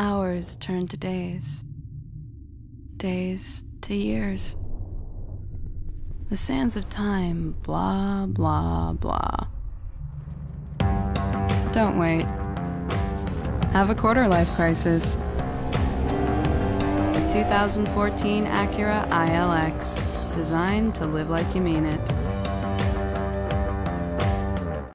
Hours turn to days, days to years. The sands of time, blah, blah, blah. Don't wait. Have a quarter-life crisis. The 2014 Acura ILX, designed to live like you mean it.